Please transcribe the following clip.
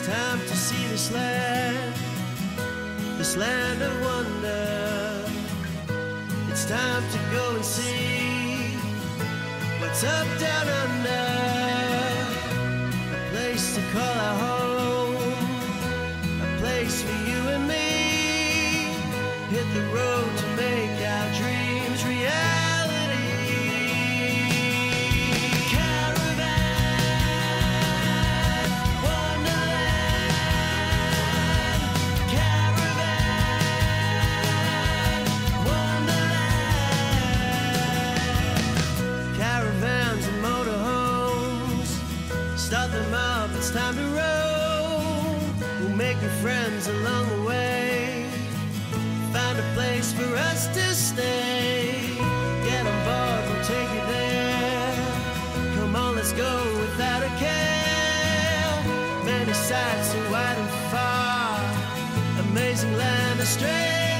time to see this land of wonder. It's time to go and see what's up down under. A place to call our home, a place for you and me. Hit the road to make our dreams reality. Caravan, wonderland. Caravan, wonderland. Caravans and motorhomes, start them up, it's time to roll. We'll make new friends along the way, find a place for us to stay. Get on board, we'll take you there. Come on, let's go without a care. Many sights so wide and far, amazing land astray.